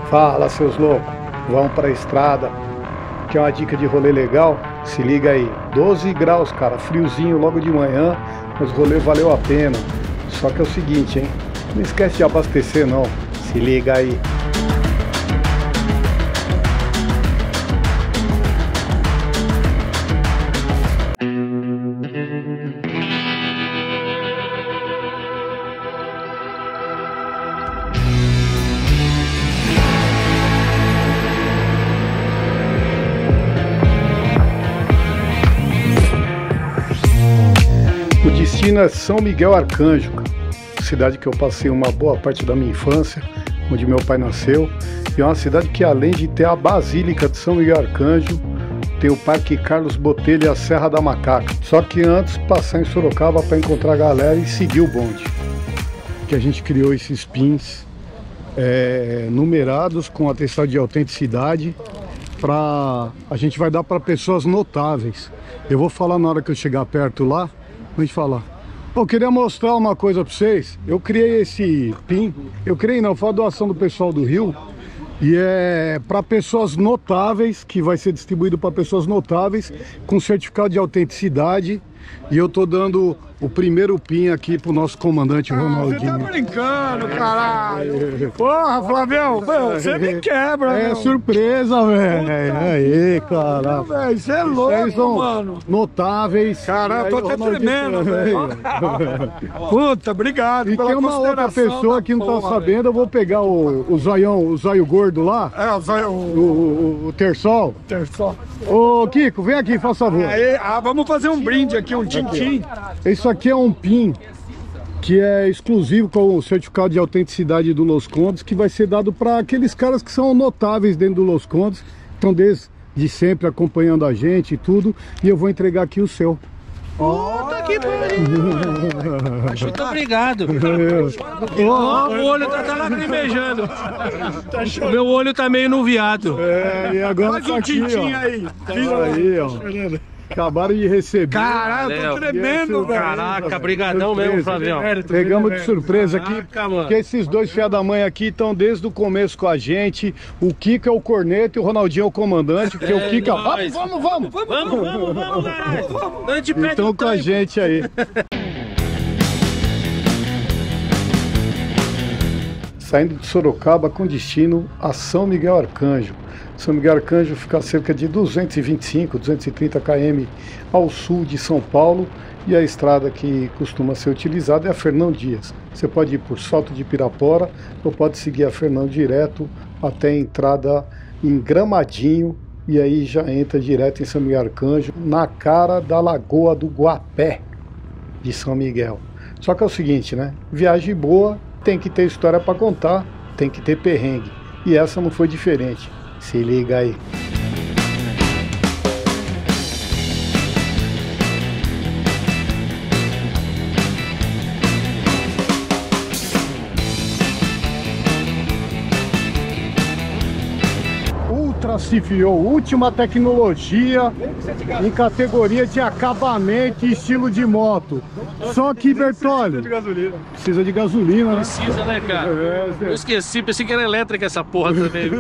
Fala, seus loucos, vão pra estrada. Que é uma dica de rolê legal. Se liga aí, 12 graus, cara, friozinho logo de manhã, mas o rolê valeu a pena. Só que é o seguinte, hein, não esquece de abastecer não, se liga aí. O destino é São Miguel Arcanjo, cidade que eu passei uma boa parte da minha infância, onde meu pai nasceu. E é uma cidade que, além de ter a Basílica de São Miguel Arcanjo, tem o Parque Carlos Botelho e a Serra da Macaca. Só que antes, passar em Sorocaba para encontrar a galera e seguir o bonde. Que a gente criou esses pins numerados com atestado de autenticidade. A gente vai dar para pessoas notáveis. Eu vou falar na hora que eu chegar perto lá. A gente falar. Eu queria mostrar uma coisa para vocês. Eu criei esse pin. Foi a doação do pessoal do Rio. E é para pessoas notáveis, que vai ser distribuído para pessoas notáveis, com certificado de autenticidade. E eu tô dando o primeiro pin aqui pro nosso comandante Ronaldinho. Você tá brincando, caralho. Porra, Flavião, você me quebra, É meu. surpresa, velho. Aí, cara. Você é louco, Vocês são mano. notáveis. Caralho, eu tô até tremendo, velho. Puta, obrigado E pela tem uma outra consideração pessoa da que não tá porra, sabendo, eu vou pegar o zóio gordo lá, velho. o Terçol. Terçol. Ô, Kiko, vem aqui, faz favor. Aí, vamos fazer um brinde aqui, um tintim. Isso aqui é um pin que é exclusivo com o certificado de autenticidade do Los Condes, que vai ser dado para aqueles caras que são notáveis dentro do Los Condes, estão desde sempre acompanhando a gente e tudo, e eu vou entregar aqui o seu. Puta que pariu! Muito obrigado. O olho tá lacrimejando. O meu olho tá meio nuviado. E agora Faz tá um aqui, tintim ó. aí. Aí, ó. Acabaram de receber. Caralho, eu tô tremendo, velho. Caraca, brigadão mesmo, Flavião. Pegamos de surpresa aqui, Caraca, mano. porque esses dois filha da mãe aqui estão desde o começo com a gente. O Kiko é o corneto e o Ronaldinho é o comandante, porque o Kiko é... Vamos! Vamos, caralho. A gente pede Então com a gente aí. Saindo de Sorocaba com destino a São Miguel Arcanjo. São Miguel Arcanjo fica a cerca de 225, 230 km ao sul de São Paulo, e a estrada que costuma ser utilizada é a Fernão Dias. Você pode ir por Salto de Pirapora ou pode seguir a Fernão direto até a entrada em Gramadinho, e aí já entra direto em São Miguel Arcanjo, na cara da Lagoa do Guapé de São Miguel. Só que é o seguinte, né? Viagem boa tem que ter história para contar, tem que ter perrengue. E essa não foi diferente. Se liga aí. Ultra CVO, última tecnologia em categoria de acabamento e estilo de moto. Só que, Bertolli, precisa de gasolina, né? Precisa, né, cara? Eu esqueci, pensei que era elétrica essa porra também.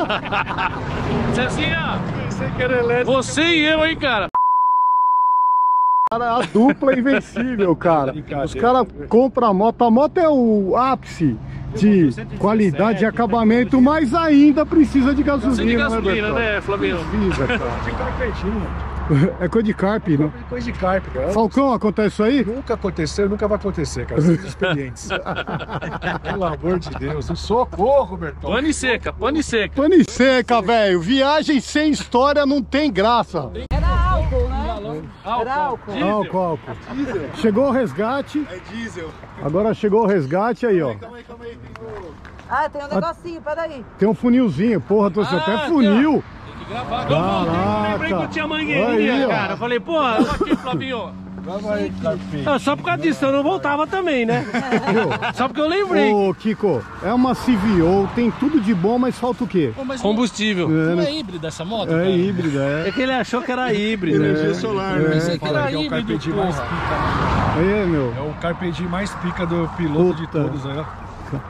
Cezinha, você e eu, hein, cara? Cara, a dupla é invencível, cara. Os caras compram a moto é o ápice de qualidade de acabamento, mas ainda precisa de gasolina, Precisa de gasolina, Bertolli? né, Flavião? Precisa, cara. De carpetinho. É coisa de carpe, né? Coisa de carpe, cara. Falcão, acontece isso aí? Nunca aconteceu, nunca vai acontecer, cara. São experientes. Pelo amor de Deus. Socorro, Bertão. Pane seca, pane seca. Pane seca, velho. Viagem sem história não tem graça. Era álcool, né? Era álcool. Álcool. Chegou o resgate. É diesel. Agora chegou o resgate aí, ó. Calma aí. Ah, tem um negocinho, peraí. Tem um funilzinho, porra, trouxe até funil. Tem que gravar. Eu lembrei que eu tinha mangueirinha, Aí, ó. cara. Eu falei, pô, olha aqui, Flavinho. Calma aí, carpinho. Só por causa disso eu não voltava também, né? Só porque eu lembrei. Ô, Kiko, é uma CVO, tem tudo de bom, mas falta o quê? Combustível. Não é híbrida essa moto? É híbrida, É que ele achou que era híbrido. Energia solar, né? Pensei que era Que é o híbrido, carpedinho porra. mais pica. Aí, meu. É o carpedinho mais pica do piloto de Puta. todos, aí, ó.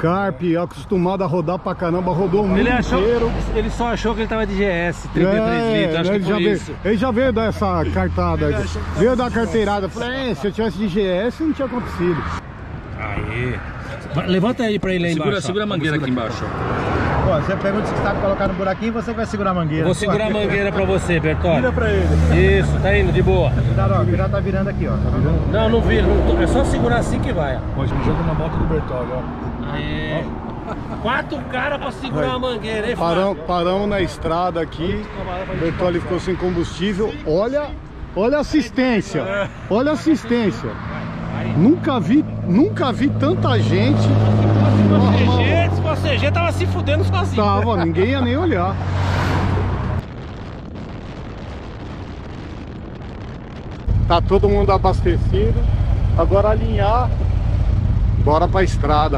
Scarpe, acostumado a rodar pra caramba, rodou o mundo inteiro. Ele só achou que ele tava de GS, 33 litros, acho que foi isso. Ele já veio dar essa cartada, veio dar carteirada. Falei, se eu tivesse de GS não tinha acontecido. Aí. Levanta aí pra ele aí embaixo. Segura a mangueira aqui embaixo. Ó, você pergunta se sabe colocar no buraquinho, você vai segurar a mangueira. Vou segurar a mangueira pra você, Bertolli. Vira pra ele. Isso, tá indo de boa. Cuidado, ó, já tá virando aqui, ó. Tá virando? Não, não vira, é só segurar assim que vai. Hoje me joga na moto do Bertolli, ó. Aí. 4 caras pra segurar a mangueira, hein? Paramos na estrada aqui, o Bertolli ficou sem combustível. Olha a assistência, olha a assistência. Nunca vi tanta gente. Se você CG tava se fudendo sozinho. Tava, ninguém ia nem olhar. Tá todo mundo abastecido. Agora alinhar. Bora pra estrada.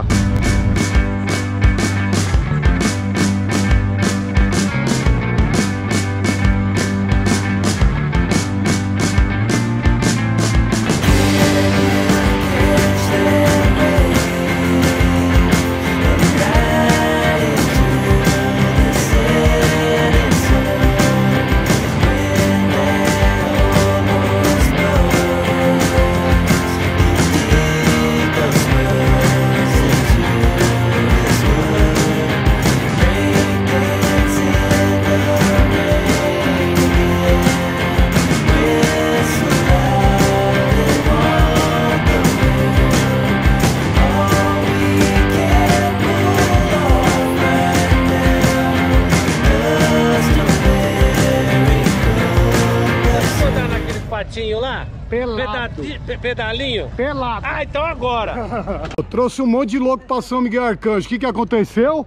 Lá? Pelado. Pedalinho? Pelado. Ah, então agora. Eu trouxe um monte de louco pra São Miguel Arcanjo. O que aconteceu?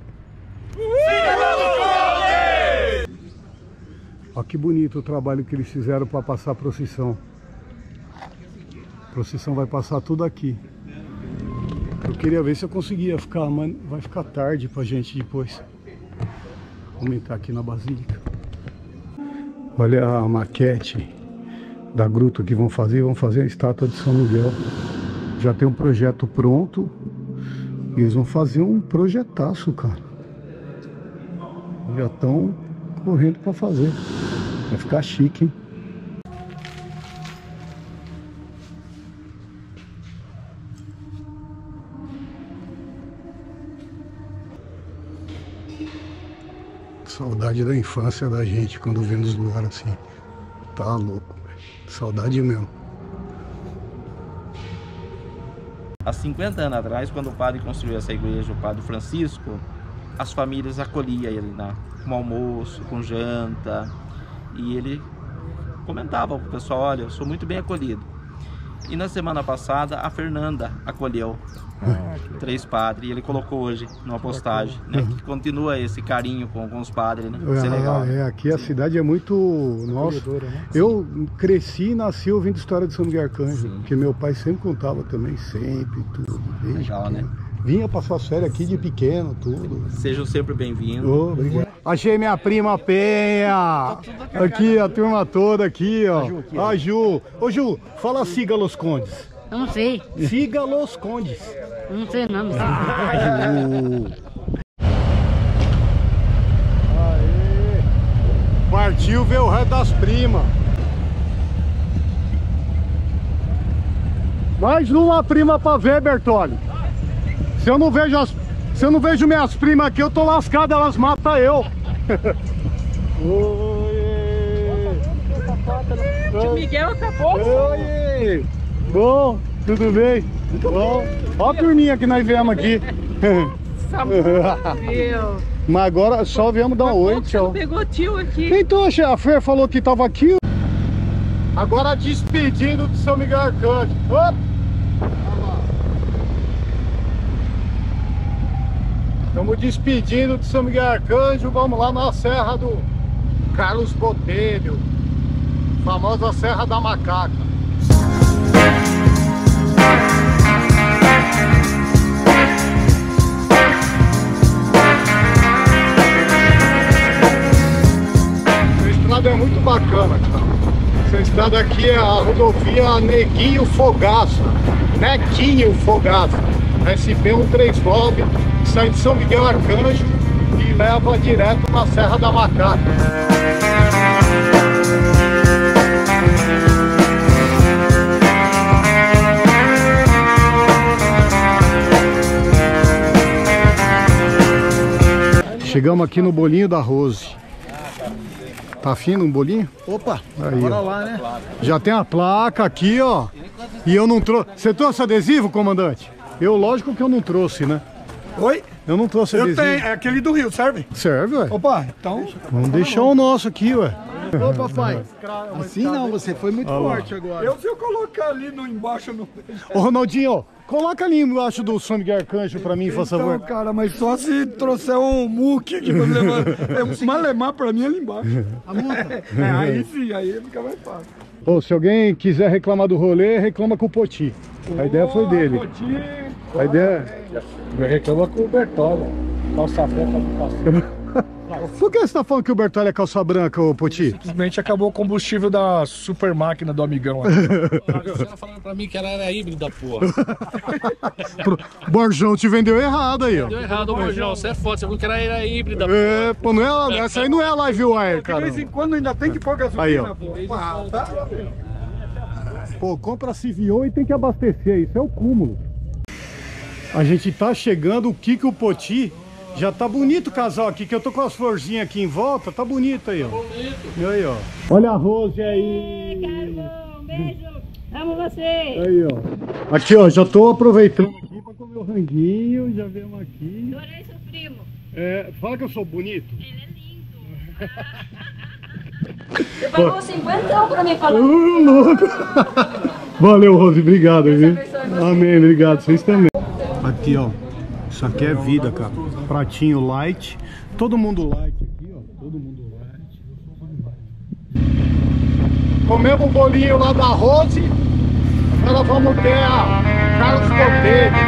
Olha que bonito o trabalho que eles fizeram para passar a procissão. A procissão vai passar tudo aqui. Eu queria ver se eu conseguia ficar, mas vai ficar tarde pra gente depois. Vamos entrar aqui na Basílica. Olha a maquete da gruta que vão fazer a estátua de São Miguel. Já tem um projeto pronto e eles vão fazer um projetaço, cara. Já estão correndo para fazer. Vai ficar chique, hein? Saudade da infância da gente quando vê nos lugares assim. Tá louco. Saudade mesmo. Há 50 anos atrás, quando o padre construiu essa igreja, o padre Francisco, as famílias acolhiam ele com almoço, com janta, e ele comentava para o pessoal: olha, eu sou muito bem acolhido. E na semana passada a Fernanda acolheu 3 padres, e ele colocou hoje numa postagem, né, que continua esse carinho com os padres, né? Isso é legal. Aqui a cidade é muito... Nossa, né? Eu cresci e nasci ouvindo história de São Miguel Arcanjo, porque meu pai sempre contava também, sempre, tudo. Legal, né? Vinha passar férias aqui de pequeno, tudo. Sejam sempre bem-vindos. Oh, obrigado. Achei minha prima Penha. Aqui, a turma toda aqui, ó. A Ju. Ô Ju, fala Siga Los Condes. Eu não sei. Siga Los Condes. Eu não sei o nome. Ju. Aê. Partiu ver o resto das primas. Mais uma prima pra ver, Bertolli. Se eu não vejo minhas primas aqui, eu tô lascado, elas matam eu. Tio Miguel acabou. Oi. Bom, tudo bem? Bom. Olha a turminha que nós viemos aqui. Mas agora só viemos dar um oi, tchau. Pegou tio aqui. Então a Fer falou que tava aqui. Agora despedindo de São Miguel Arcanjo. Estamos despedindo de São Miguel Arcanjo. Vamos lá na Serra do Carlos Botelho, famosa Serra da Macaca. Essa estrada é muito bacana, cara. Essa estrada aqui é a rodovia Neguinho Fogaça. Nequinho Fogaça. SP 139. que sai de São Miguel Arcanjo e leva direto na Serra da Macaca. Chegamos aqui no bolinho da Rose. Tá afim um bolinho? Opa, aí, bora ó. lá, né? Já tem a placa aqui, ó. E eu não trouxe. Você trouxe adesivo, comandante? Eu, lógico que eu não trouxe, né? Oi? Eu não trouxe adesivo. Eu tenho, é aquele do Rio, serve? Serve, ué. Opa, então... Vamos deixar o nosso aqui, ué. Ô, papai, assim não, você foi muito forte agora. Se eu colocar ali no embaixo... No... Ô, Ronaldinho, ó, coloca ali embaixo do São Miguel Arcanjo pra mim, por favor. Então, cara, mas só se trouxer um muque aqui pra me levar. É um malemar pra mim ali embaixo. A multa? Aí sim, aí fica mais fácil. Ô, se alguém quiser reclamar do rolê, reclama com o Poti. A ideia foi dele. A ideia... Reclama com o Bertola. Calça branca do cacete. Por que você tá falando que o Bertolli é calça branca, ô Poti? Simplesmente acabou o combustível da super máquina do amigão. Você tá falando pra mim que ela era híbrida, porra. Borjão te vendeu errado aí, ó. Deu errado, Borjão. Você é foda. Você falou que ela era híbrida, É, pô, não é, essa aí não é a Live Wire, De cara. vez em quando ainda tem que pôr gasolina. Aí, ó. Pô. Pô, compra CVO e tem que abastecer, isso é o cúmulo. A gente tá chegando, o Kiko e o Poti. Já tá bonito o casal aqui, que eu tô com as florzinhas aqui em volta, tá bonito aí, ó. Bonito. E aí, ó. Olha a Rose aí. Carlão, beijo. Amo você. Aí, ó. Aqui, ó, já tô aproveitando aqui pra comer o ranguinho, já viemos aqui. Adorei seu primo. É, fala que eu sou bonito. Ele é lindo. Você pagou 50 pra mim falar. Louco. Valeu, Rose, obrigado, viu? Amém, obrigado, vocês também. Aqui, ó. Isso aqui é vida, cara. Pratinho light. Todo mundo light aqui, ó. Todo mundo light. Comemos um bolinho lá da Rose. Agora vamos ter a Carlos Botelho.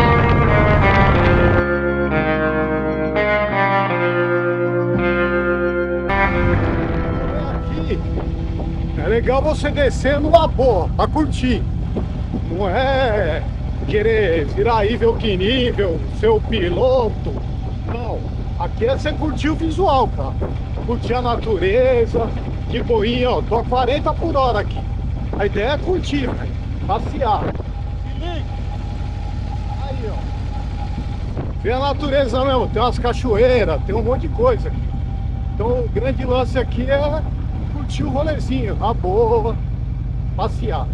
Aqui é legal você descer numa boa, pra curtir. Não é querer virar nível que nível, ser o piloto. Não, aqui é você curtir o visual, cara. Curtir a natureza, de boinha, ó. Tô a 40 por hora aqui. A ideia é curtir, velho. Passear. Se liga. Aí, ó. Vê a natureza mesmo, tem umas cachoeiras, tem um monte de coisa aqui. Então o grande lance aqui é curtir o rolezinho, na boa, passear.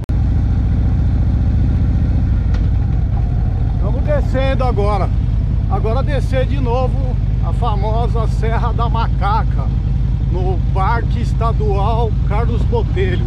Vamos descendo agora. Agora descer de novo a famosa Serra da Macaca, no Parque Estadual Carlos Botelho.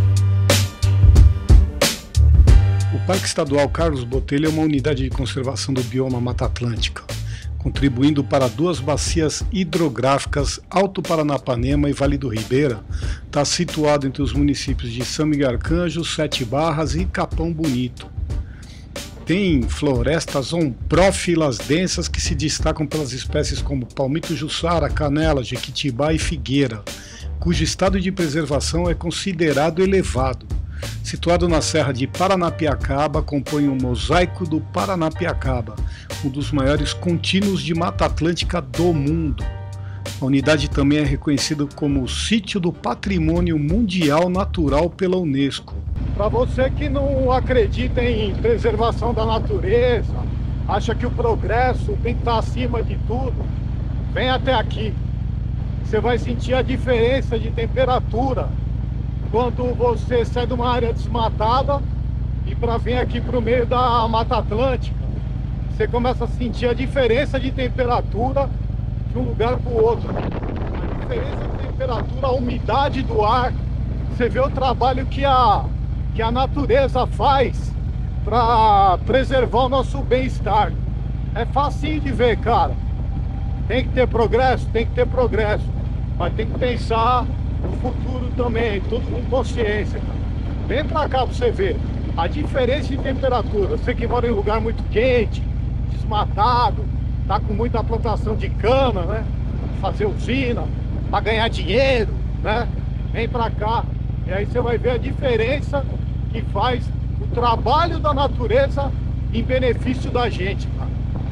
O Parque Estadual Carlos Botelho é uma unidade de conservação do bioma Mata Atlântica, contribuindo para duas bacias hidrográficas, Alto Paranapanema e Vale do Ribeira. Está situado entre os municípios de São Miguel Arcanjo, Sete Barras e Capão Bonito. Tem florestas omprófilas densas que se destacam pelas espécies como palmito jussara, canela, jequitibá e figueira, cujo estado de preservação é considerado elevado. Situado na Serra de Paranapiacaba, compõe o Mosaico do Paranapiacaba, um dos maiores contínuos de Mata Atlântica do mundo. A unidade também é reconhecida como o Sítio do Patrimônio Mundial Natural pela Unesco. Para você que não acredita em preservação da natureza, acha que o progresso tem que estar acima de tudo, vem até aqui. Você vai sentir a diferença de temperatura quando você sai de uma área desmatada e para vir aqui para o meio da Mata Atlântica. Você começa a sentir a diferença de temperatura de um lugar para o outro. A diferença de temperatura, a umidade do ar. Você vê o trabalho que a natureza faz para preservar o nosso bem-estar. É facinho de ver, cara. Tem que ter progresso? Tem que ter progresso. Mas tem que pensar no futuro também, tudo com consciência, cara. Vem pra cá pra você ver a diferença de temperatura. Você que mora em um lugar muito quente, desmatado, tá com muita plantação de cana, né? Fazer usina, para ganhar dinheiro, né? Vem pra cá e aí você vai ver a diferença que faz o trabalho da natureza em benefício da gente, cara.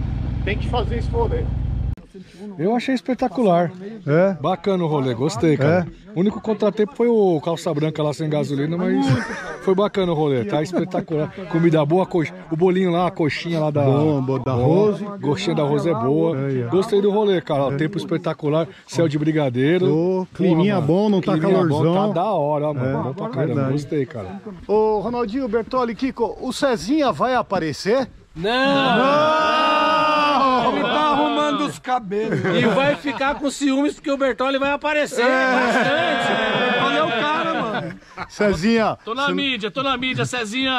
tem que fazer esse rolê. Eu achei espetacular. É? Bacana o rolê, gostei, cara. O único contratempo foi o calça branca lá sem gasolina, mas foi bacana o rolê, tá espetacular. Comida boa, o bolinho lá, a coxinha lá da Rose. Coxinha da Rose é boa. Gostei do rolê, cara. Tempo espetacular, céu de brigadeiro. Climinha bom, não tá calorzão. Bom, tá da hora, mano. Bom pra caramba, gostei, cara. Ô, Ronaldinho, Bertoli, Kiko, o Cezinha vai aparecer? Não! Ele tá arrumando os cabelos. E vai ficar com ciúmes porque o Bertoli vai aparecer bastante. O Bertoli é o cara, mano. Cezinha. Tô na mídia, Cezinha.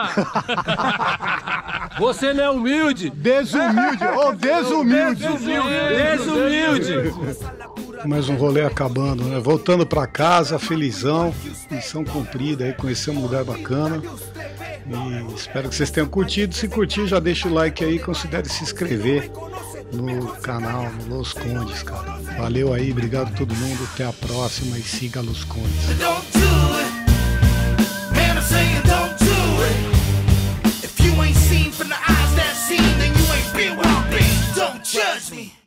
Você não é humilde. Desumilde. Ô, desumilde. Desumilde. Mais um rolê acabando, né? Voltando pra casa, felizão. Missão cumprida aí, conhecer um lugar bacana. E espero que vocês tenham curtido. Se curtir, já deixa o like aí. Considere se inscrever no canal, no Los Condes, cara. Valeu aí, obrigado a todo mundo. Até a próxima e siga Los Condes. Don't judge me.